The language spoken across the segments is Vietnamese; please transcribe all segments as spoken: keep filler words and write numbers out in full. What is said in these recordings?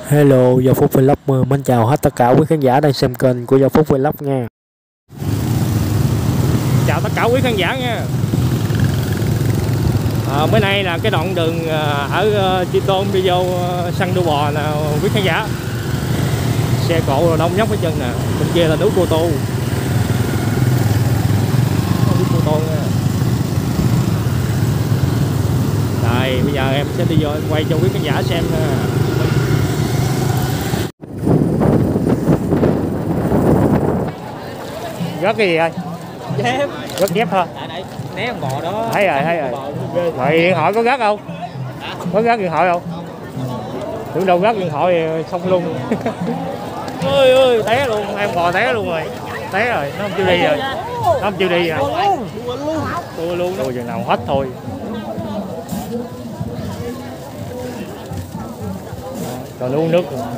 Hello, Giao Phúc Vlog mến chào hết tất cả quý khán giả đang xem kênh của Giao Phúc Vlog nha. Chào tất cả quý khán giả nha. À, bữa nay là cái đoạn đường ở Chi Tôn đi vô săn đua bò nè quý khán giả. Xe cộ đông nhóc hết chân nè, bên kia là núi Cô Tô. Núi Cô Tô nha. Rồi bây giờ em sẽ đi vô em quay cho quý khán giả xem nha. Rớt cái gì ơi? Dép. Rớt dép thôi. Tại đây né con bò đó. Thấy rồi, thấy rồi. Rồi điện thoại có rớt không? Hả? Có rớt điện thoại không? Tưởng đâu rớt điện thoại xong luôn. Ôi ơi, té luôn, em bò té luôn rồi. Té rồi, nó không chịu đi rồi. Nó không chịu đi rồi. Tua luôn, tua chừng nào hết thôi. Còn uống nước rồi.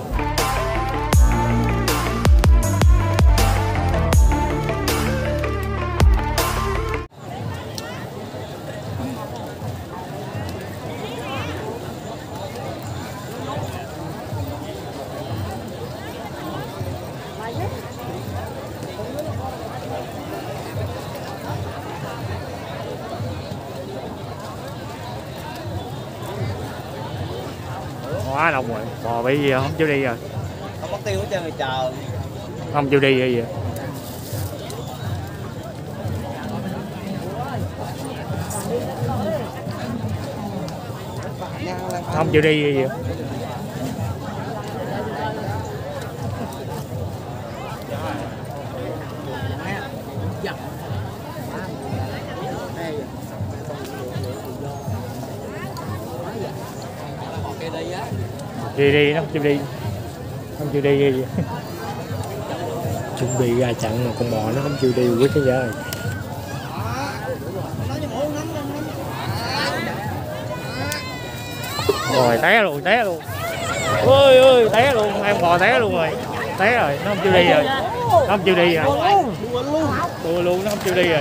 Quá đông rồi, bò bị gì không chịu đi rồi. Không mất tiêu hết trơn rồi chờ. Không chịu đi hay gì. Không chịu đi hay gì. Đi đi nó không chịu đi, không chịu đi gì. Chuẩn bị ra chặn mà con bò nó không chịu đi quý khán giả ơi. Rồi té luôn, té luôn. Ôi ơi, té luôn, em bò té luôn rồi. Té rồi, nó không chịu đi rồi. Nó không chịu đi rồi. Tua luôn, nó không chịu đi rồi.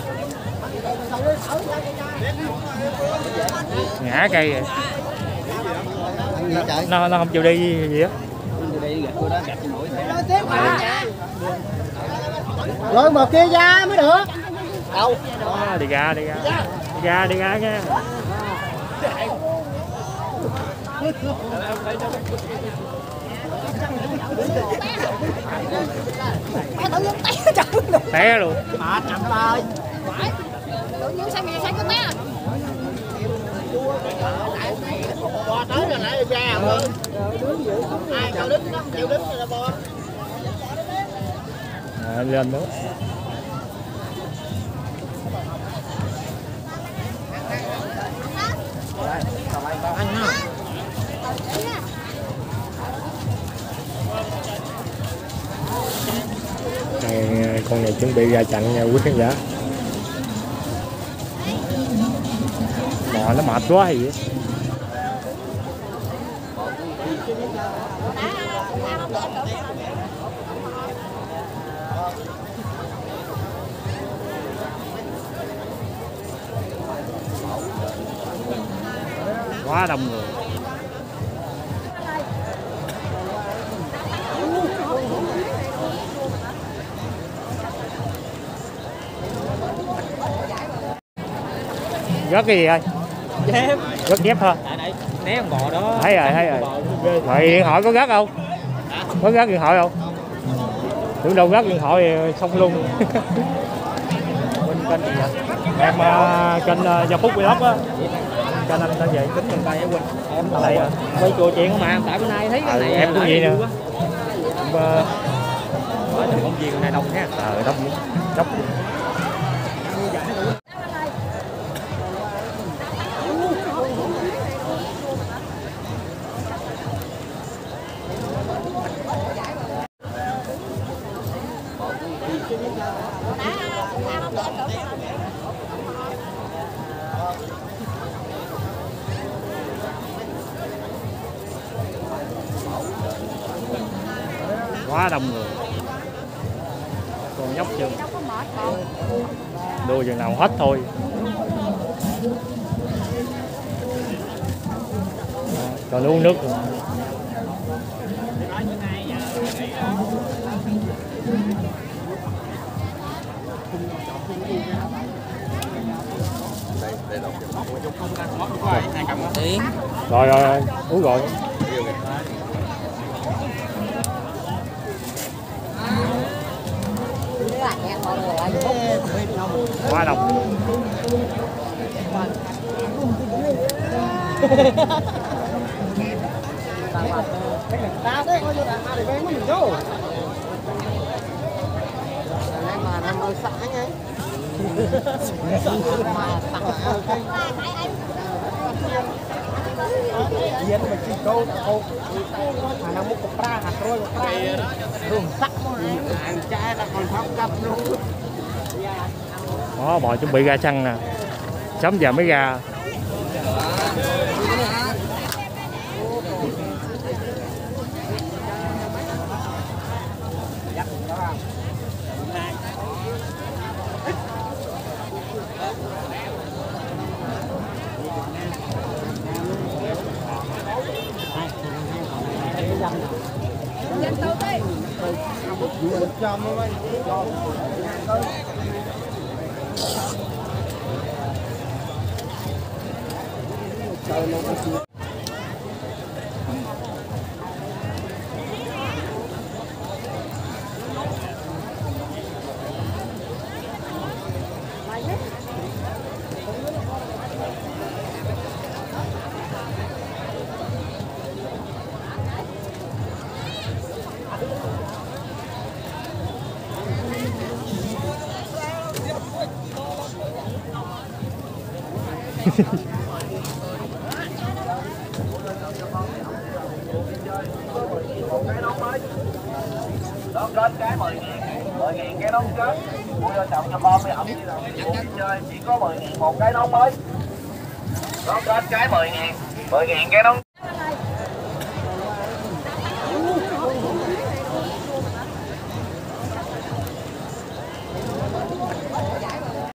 Ngã cây rồi. Nó, nó không chịu đi gì á. Rồi một kia ra mới được. Đâu? À, đi ra, đi ra. Đi ra, đi ra nha. Té luôn. Mệt chậm ơi. Tự nhiên sao mày sao có té à? Bò tới rồi nãy ra rồi. Ai cho đứng nó chịu đứng rồi bò. À, lên nữa. Này, con này chuẩn bị ra chặn nha quý khán giả. Bò nó mệt quá hay gì. Quá đông người. Rớt cái gì ơi? Dép. Rớt dép thôi. Tại đây né con bò đó. Thấy rồi, thấy rồi. Rồi điện thoại có rớt không? Có rớt điện thoại không? Tưởng đâu rớt điện thoại xong luôn. Bên kênh gì vậy? Em uh, kênh uh, Giao Phúc Vlog á. Kênh anh tên gì? Tính gần đây Quỳnh. Em ở đây quay chùa chuyện không mà, tại bữa nay thấy cái à, này em cũng gì nè. Ở trong công viên này đông ha. Ờ đông đông. Quá đông người. Còn nhóc chưa? Đua chừng nào hết thôi. Còn uống nước rồi. Rồi rồi rồi, uống rồi. Quá độc. Yên mà chỉ câu câu mà nó một cục ra hạt rồi cục ra rùng sắc anh trai đã còn thóc cặp luôn. Đó, bò chuẩn bị ra săn nè, sớm giờ mới ra. Đón kết cái mười ngàn, mười ngàn cái nón kết. Mua cho chồng cho con mới ẩm đi đâu. Chơi chỉ có mười ngàn một cái nón mới. Đón kết cái mười ngàn, mười ngàn cái nón.